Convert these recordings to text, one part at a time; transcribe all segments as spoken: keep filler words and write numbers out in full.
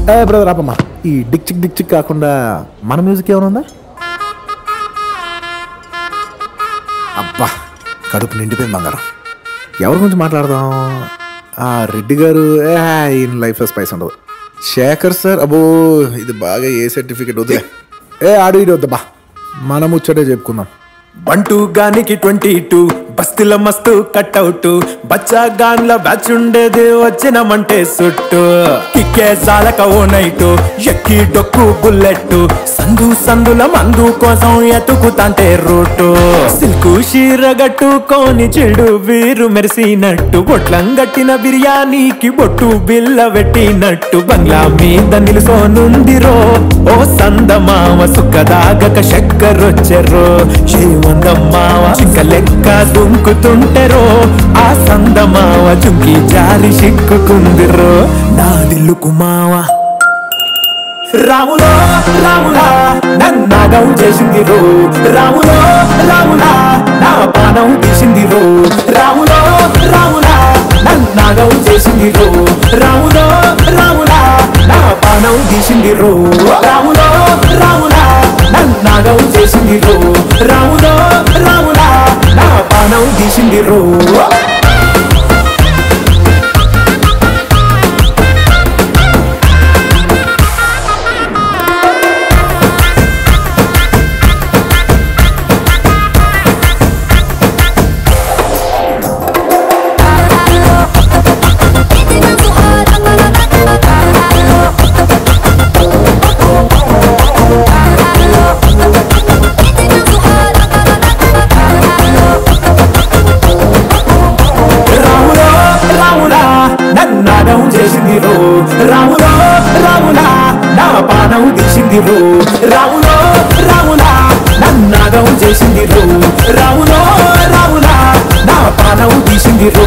ఏ brother ఆపమ్మా, ఈ Dick చిక్ Dick చిక్ కాకుండా మన మ్యూజిక్ ఏమైనా ఉందా? అబ్బా కడుపు నిండిపోయింది బంగారం. ఎవరి గురించి మాట్లాడదాం? ఆ రెడ్డి గారు ఈయన లైఫ్లో స్పైస్ ఉండదు. శేఖర్ సార్ అబ్బో ఇది బాగా ఏ సర్టిఫికెట్ వద్దులే. ఏ ఆడు ఇటు వద్దబ్బా, మనం ముచ్చటే చెప్పుకుందాం. బంటూ గానికి ట్వంటీ టూ బస్తిల మస్తు కట్అవుట్ బచ్చా గాన్ల బ్యాచ్ ఉండేది వచ్చినమంటే సుట్టు కిక్కే సాలక ఓ నైటు ఎక్కి డొక్కు బుల్లెట్ సందు సందుల మందు కోసం ఎతుకుతాంటే రూటు సిల్కు షీరగట్టుకోని చెడు వీరు మెరిసినట్టు బొట్లం గట్టిన బిర్యానీకి బొట్టు బిల్ల పెట్టినట్టు బంగ్లా మీద నిలుసోనుందిరో ఓ సందమావ సుక్కదాగక చక్కరొచ్చెరో వందమ్మావ చిక్క లెక్క దుంకుతుంటెరో ఆ సందమావ చుంకి జారి చిక్కుకుందిరో నా దిల్లుకు మావ రాములో రాములా నన్నాగం చేసిందిరో రాములో రాములా నా పానం తీసిందిరో రాములో రాములా నన్నాగం చేసిందిరో రాములో రాములా నా పానం తీసిందిరో రాములో రాములా నన్నాగం చేసిందిరో రాములో రాములా నా పానం తీసిందిరో రాములో రాములా నా పానం తీసిందిరో రాములో రాములా నన్నాగం చేసిందిరో రాములో రాములా నా పానం తీసిందిరో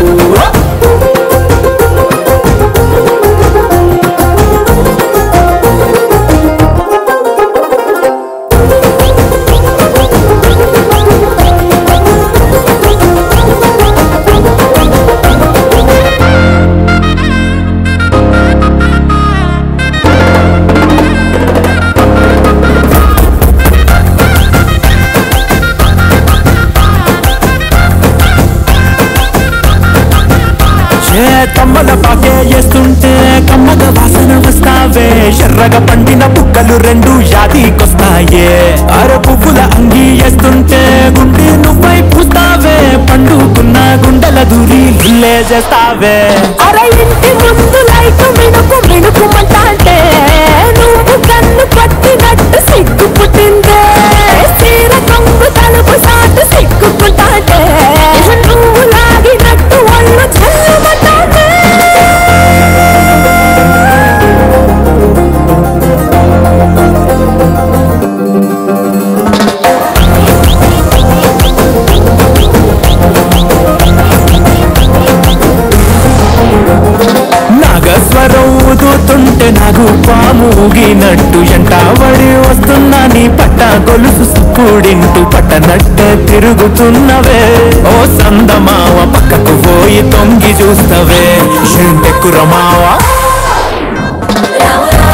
కమ్మల పాకే చేస్తుంటే కమ్మగ వాసన వస్తావే ఎర్రగా పండిన బుక్కలు రెండు యాదికొస్తాయే అర పువ్వుల అంగి వేస్తుంటే గుండె నువ్వై పూస్తావే పండుకున్న గుండెల దూరి ఇల్లే చేస్తావే అర ఇంటి ముందు లైట్ మినుకు మినుకుమంటే నువ్వు కన్ను పట్టినట్టు సిగ్గు పుట్టిందే చీర కొంగు తలుపు సాటు సిగ్గుకుంటాంటే నువ్వు లాగినట్టు ఒళ్ళు చల్లమంటాంటే నాగస్వరం ఊదుతుంటే నాకు పాముగినట్టు ఎంటావడి వస్తున్నా నీ పట్ట గొలుసు సుక్కుడింటూ పట్టనట్ట తిరుగుతున్నవే ఓ సందమావ పక్కకు పోయి తొంగి చూస్తవే ఏంటెక్కురమావా